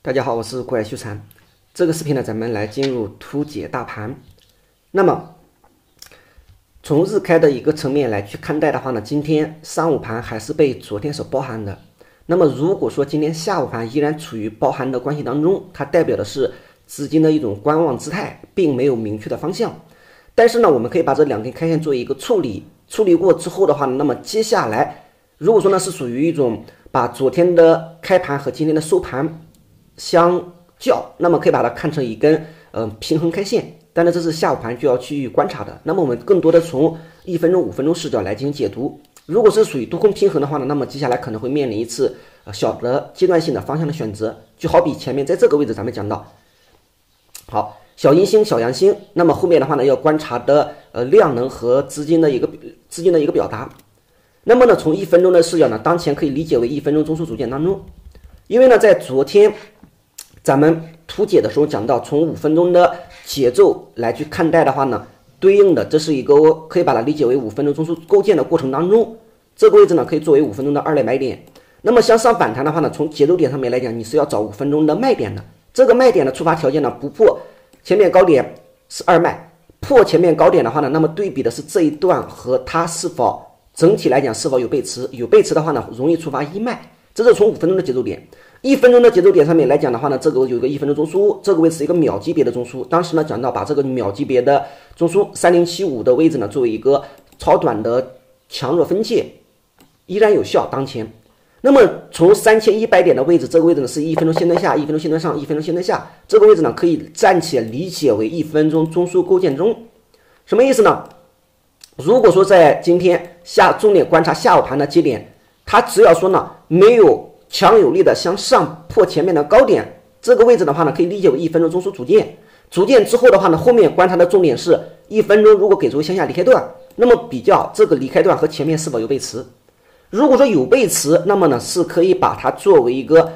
大家好，我是怪修禅。这个视频呢，咱们来进入图解大盘。那么从日开的一个层面来去看待的话呢，今天上午盘还是被昨天所包含的。那么如果说今天下午盘依然处于包含的关系当中，它代表的是资金的一种观望姿态，并没有明确的方向。但是呢，我们可以把这两根开线做一个处理过之后的话呢，那么接下来如果说呢是属于一种把昨天的开盘和今天的收盘相较，那么可以把它看成一根平衡开线，但是这是下午盘就要去观察的。那么我们更多的从1分钟、5分钟视角来进行解读。如果是属于多空平衡的话呢，那么接下来可能会面临一次小的阶段性的方向的选择，就好比前面在这个位置咱们讲到，好，小阴星、小阳星，那么后面的话呢要观察的量能和资金的一个表达。那么呢，从1分钟的视角呢，当前可以理解为1分钟中枢组件当中，因为呢在昨天咱们图解的时候讲到，从5分钟的节奏来去看待的话呢，对应的这是一个可以把它理解为5分钟中枢构建的过程当中，这个位置呢可以作为5分钟的2类买点。那么向上反弹的话呢，从节奏点上面来讲，你是要找5分钟的卖点的。这个卖点的触发条件呢，不破前面高点是2卖，破前面高点的话呢，那么对比的是这一段和它是否整体来讲是否有背驰，有背驰的话呢，容易触发1卖。这是从5分钟的节奏点。1分钟的节奏点上面来讲的话呢，这个有一个1分钟中枢，这个位置是一个秒级别的中枢。当时呢讲到把这个秒级别的中枢3075的位置呢作为一个超短的强弱分界，依然有效当前。那么从3100点的位置，这个位置呢是1分钟线段下、1分钟线段上、1分钟线段下，这个位置呢可以暂且理解为1分钟中枢构建中。什么意思呢？如果说在今天重点观察下午盘的节点，它只要说呢没有强有力的向上破前面的高点，这个位置的话呢可以理解为1分钟中枢组件。组件之后的话呢，后面观察的重点是1分钟如果给出向下离开段，那么比较这个离开段和前面是否有背驰。如果说有背驰，那么呢是可以把它作为一个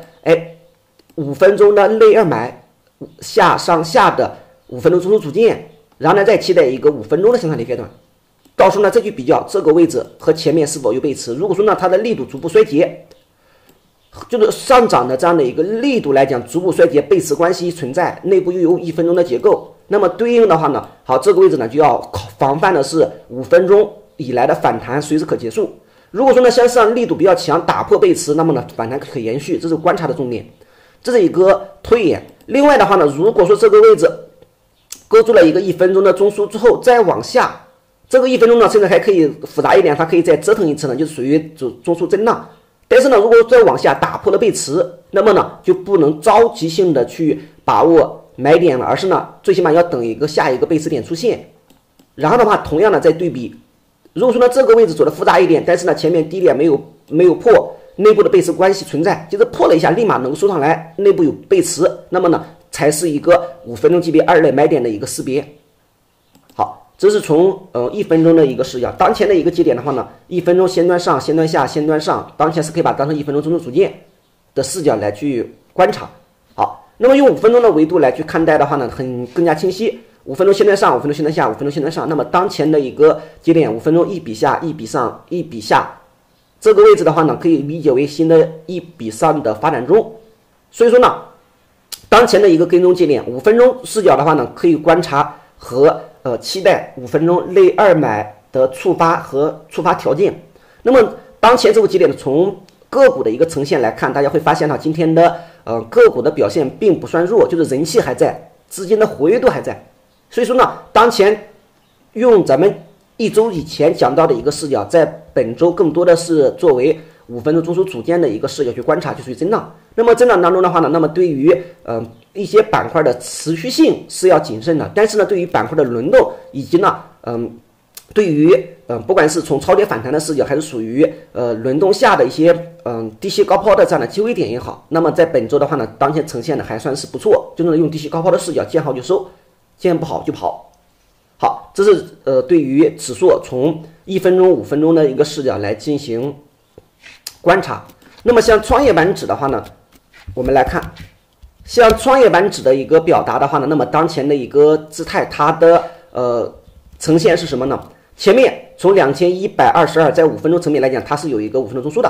5分钟的类2买下上下的5分钟中枢组件，然后呢再期待一个5分钟的向上离开段。到时候呢再去比较这个位置和前面是否有背驰。如果说呢它的力度逐步衰竭，就是上涨的这样的一个力度来讲逐步衰竭，背驰关系存在，内部又有1分钟的结构，那么对应的话呢，好，这个位置呢就要防范的是5分钟以来的反弹随时可结束。如果说呢向上力度比较强，打破背驰，那么呢反弹可延续，这是观察的重点，这是一个推演。另外的话呢，如果说这个位置勾住了一个1分钟的中枢之后再往下，这个1分钟呢甚至还可以复杂一点，它可以再折腾一次呢，就是属于中枢震荡。但是呢，如果再往下打破了背驰，那么呢就不能着急性的去把握买点了，而是呢最起码要等下一个背驰点出现。然后的话，同样的再对比，如果说呢这个位置走的复杂一点，但是呢前面低点没有破，内部的背驰关系存在，就是破了一下立马能够收上来，内部有背驰，那么呢才是一个5分钟级别2类买点的一个识别。好，这是从1分钟的一个视角。当前的一个节点的话呢，1分钟线段上、线段下、线段上，当前是可以把它当成1分钟中枢组件的视角来去观察。好，那么用5分钟的维度来去看待的话呢，更加清晰。5分钟线段上、5分钟线段下、5分钟线段上，那么当前的一个节点5分钟1笔下、1笔上、1笔下，这个位置的话呢，可以理解为新的1笔上的发展中。所以说呢，当前的一个跟踪节点5分钟视角的话呢，可以观察和期待5分钟类2买的触发和触发条件。那么当前这个节点从个股的一个呈现来看，大家会发现今天的个股的表现并不算弱，就是人气还在，资金的活跃度还在。所以说呢，当前用咱们1周以前讲到的一个视角，在本周更多的是作为5分钟中枢组件的一个视角去观察，就属于震荡。那么震荡当中的话呢，那么对于一些板块的持续性是要谨慎的，但是呢对于板块的轮动以及呢对于不管是从超跌反弹的视角，还是属于轮动下的一些低吸高抛的这样的机会点也好，那么在本周的话呢，当前呈现的还算是不错，就是用低吸高抛的视角，见好就收，见不好就跑。好，这是对于指数从1分钟、5分钟的一个视角来进行观察。那么像创业板指的话呢，我们来看，像创业板指的一个表达的话呢，那么当前的一个姿态，它的呈现是什么呢？前面从2122在5分钟层面来讲，它是有一个5分钟中枢的，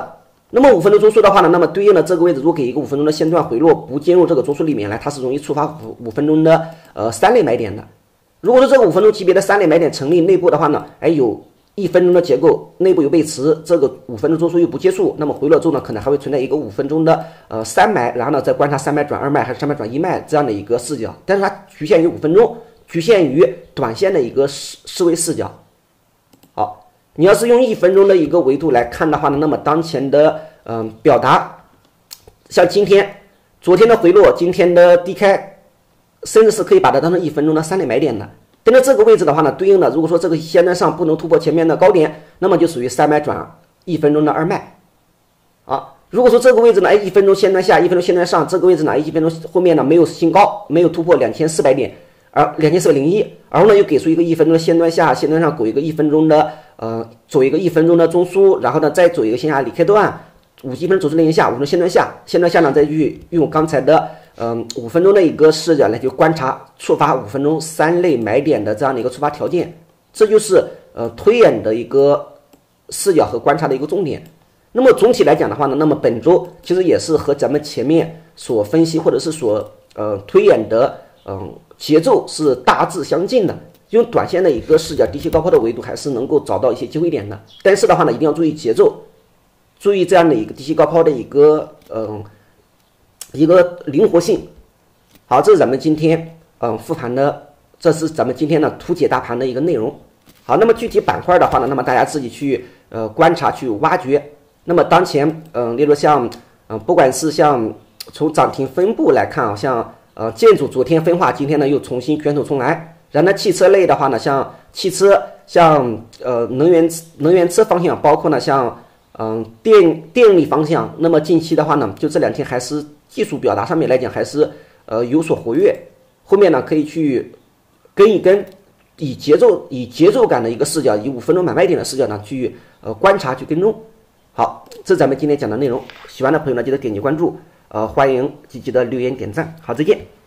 那么5分钟中枢的话呢，那么对应的这个位置，如果给一个5分钟的线段回落不进入这个中枢里面来，它是容易触发五分钟的3类买点的。如果说这个5分钟级别的3类买点成立，内部的话呢，有1分钟的结构，内部有背驰，这个5分钟中枢又不结束，那么回落之后呢，可能还会存在一个5分钟的3买，然后呢再观察3买转2卖还是3买转1卖这样的一个视角，但是它局限于5分钟，局限于短线的一个思维视角。好，你要是用1分钟的一个维度来看的话呢，那么当前的表达，像昨天的回落，今天的低开，甚至是可以把它当成1分钟的3类买点的。但是这个位置的话呢，对应的如果说这个线段上不能突破前面的高点，那么就属于3买转1分钟的2卖啊。如果说这个位置呢，1分钟线段下，1分钟线段上，这个位置呢，1分钟后面呢没有新高，没有突破2400点，而2401，然后呢又给出一个1分钟的线段下，线段上走一个1分钟的走一个1分钟的中枢，然后呢再走一个线下离开段，51分钟走势链下，5分钟线段下，线段下呢再去用刚才的5分钟的一个视角来去观察触发5分钟3类买点的这样的一个触发条件，这就是推演的一个视角和观察的一个重点。那么总体来讲的话呢，那么本周其实也是和咱们前面所分析或者是所推演的节奏是大致相近的，用短线的一个视角低吸高抛的维度还是能够找到一些机会点的，但是的话呢，一定要注意节奏，注意这样的一个低吸高抛的一个灵活性。好，这是咱们今天复盘的，这是咱们今天的图解大盘的一个内容。好，那么具体板块的话呢，那么大家自己去观察去挖掘。那么当前例如像不管是像从涨停分布来看啊，像建筑昨天分化，今天呢又重新卷土重来。然后呢，汽车类的话呢，像汽车，像能源车方向，包括呢像电力方向，那么近期的话呢，就这2天还是技术表达上面来讲还是有所活跃，后面呢可以去跟一跟，以节奏感的一个视角，以5分钟买卖点的视角呢去观察去跟踪。好，这是咱们今天讲的内容，喜欢的朋友呢记得点击关注，欢迎积极的留言点赞。好，再见。